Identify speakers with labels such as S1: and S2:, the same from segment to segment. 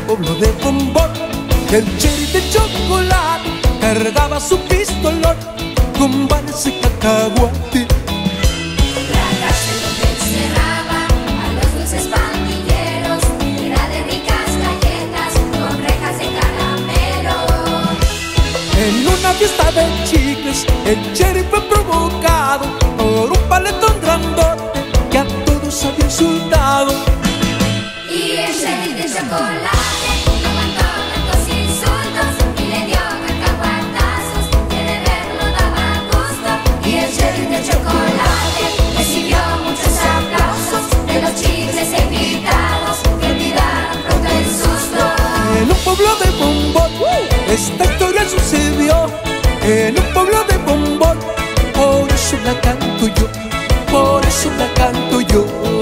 S1: pueblo de Bombón, el cherry de chocolate cargaba su pistolón con balas de cacahuate.
S2: La cárcel donde encerraba a los dulces pandilleros era de ricas galletas con rejas de caramelo.
S1: En una fiesta de chicles, el cherry fue provocado por un paletón grandote que a todos había insultado.
S2: Y el cherry de chocolate no aguantó tantos insultos y le dio cacahuatazos que de verlo daba gusto. Y el cherry de chocolate recibió muchos aplausos de los chicles invitados que olvidaron pronto el susto.
S1: En un pueblo de Bombón, esta historia sucedió. En un pueblo de Bombón, por eso la canto yo, por eso la canto yo.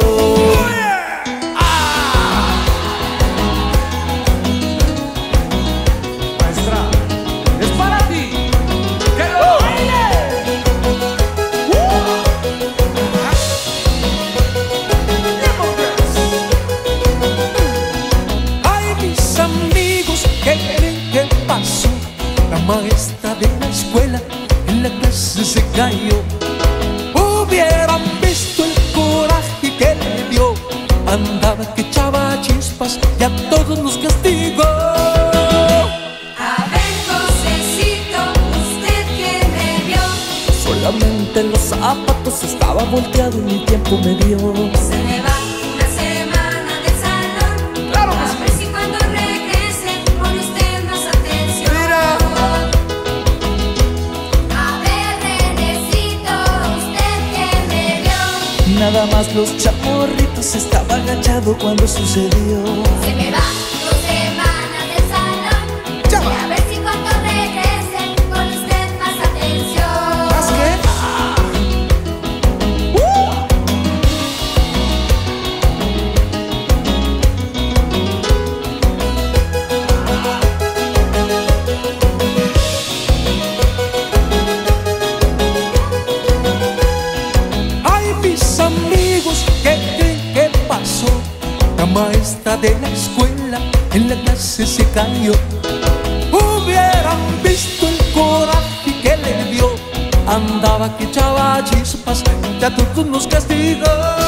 S3: Maestra, es para ti. ¡Que lo baile!
S1: Ay, mis amigos, ¿qué creen que pasó? La maestra de la escuela en la clase se cayó. Hubieran visto el coraje que le dio. Andaba que echaba chispas y a todos nos castigó.
S2: A ver, Josecito, ¿usted qué me vio?
S1: Solamente los zapatos estaba volteado y mi tiempo me dio.
S2: Se me va una semana del salón.
S3: Claro que
S2: A
S3: sí.
S2: ver si cuando regrese pone usted más atención.
S3: Mira.
S2: A ver, Renecito, ¿usted qué me vio?
S1: Nada más los chamorritos, estaba agachado cuando sucedió.
S2: Se me va 2 semanas del salón.
S1: Ya.
S2: A ver si cuando regrese pone usted más atención.
S1: ¿Más qué? Ay, mis amigos, ¿qué creen que pasó? La maestra de la escuela en la clase se cayó. Hubieran visto el coraje que le dio. Andaba que echaba chispas y a todos nos castigó.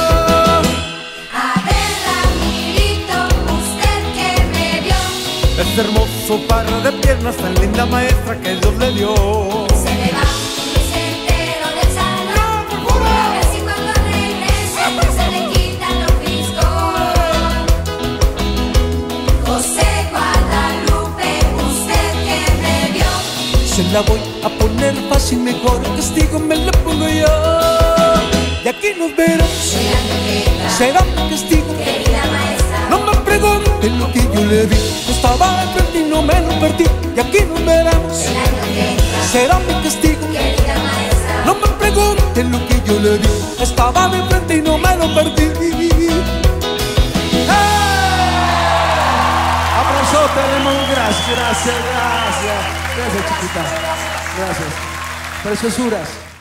S2: A ver, Ramirito, ¿usted qué me vio?
S3: Este hermoso par de piernas, tan linda maestra que Dios le dio.
S2: Se me va un mes entero del salón. A ver si cuando regrese se le quita lo fisgón. José Guadalupe, ¿usted qué me vio?
S1: Se la voy a poner fácil, mejor castigo me la pongo yo. Y aquí nos veremos,
S2: Será que
S1: será mi castigo.
S2: querida maestra.
S1: No me pregunten lo que yo le di. Estaba enfrente y no me lo perdí. Y aquí nos veremos,
S2: El año que entra,
S1: será mi castigo.
S2: querida maestra.
S1: No me pregunten lo que yo le di. Estaba de frente y no me lo perdí.
S3: Abrazote, lemongrass. Gracias, gracias. Gracias, chiquita. Gracias. Preciosuras.